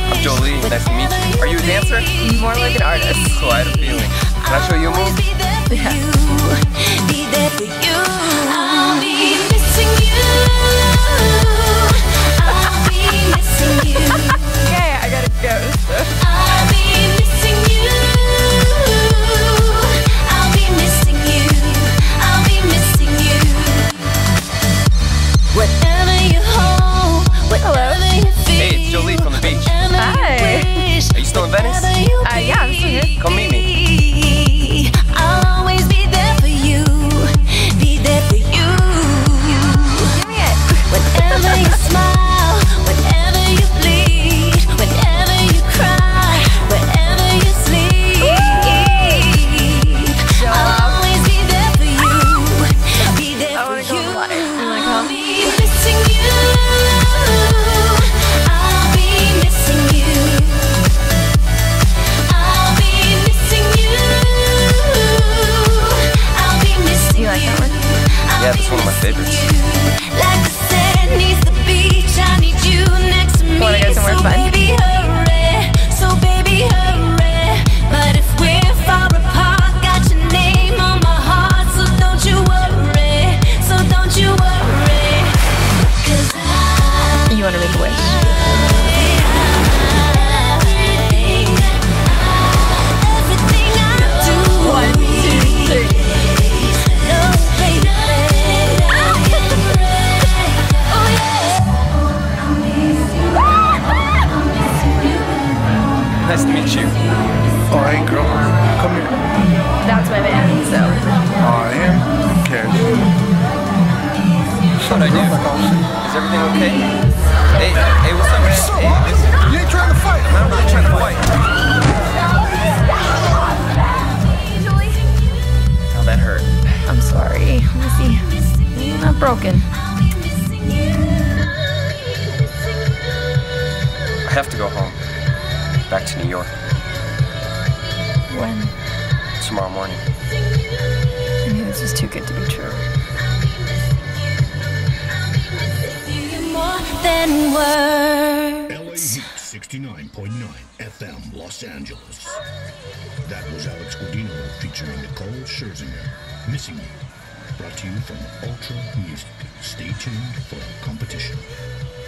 I'm Jolie, nice to meet you. Are you a dancer? More like an artist. So I had a feeling. Can I show you a move? Yeah. I'll be missing you. I'll be missing you. Okay, I gotta go. I'll be missing you. I'll be missing you. I'll be missing you. Whatever you hold, whatever you feel. Hey, it's Jolie from the beach. Hi. Are you still in Venice? Yeah, I'm still here. Come meet me. I'll always be there for you. Be there for you. Give me it. Whenever you smile, whenever you bleed, whenever you cry, wherever you sleep, I'll always be there for you. Be there I for wanna go you. on the water. You wanna I'll come? be missing you. I'll be missing you. I'll be missing you. I'll be missing You like that one? Yeah, that's one of my favorites. Like the sand needs the beach, I need you next to me. Wanna go somewhere so fun? baby hurry, so baby hurry. But if we're far apart, got your name on my heart, so don't you worry, so don't you worry. 'Cause You wanna make a wish? everything I do. 1, 2, 3. Nice to meet you. Oh, hey girl, come here. That's my band, so. Oh, yeah? Who cares? How'd I do? Is everything okay? Hey, what's up, man? Hey, listen. You ain't trying to fight. I'm not trying to fight. How'd that hurt? I'm sorry. Let me see. You're not broken. I have to go home. Back to New York. When? Tomorrow morning. I knew this was too good to be true. More than words. LA Heat 69.9 FM Los Angeles. That was Alex Godino featuring Nicole Scherzinger, Missing You. Brought to you from Ultra Music. Stay tuned for competition.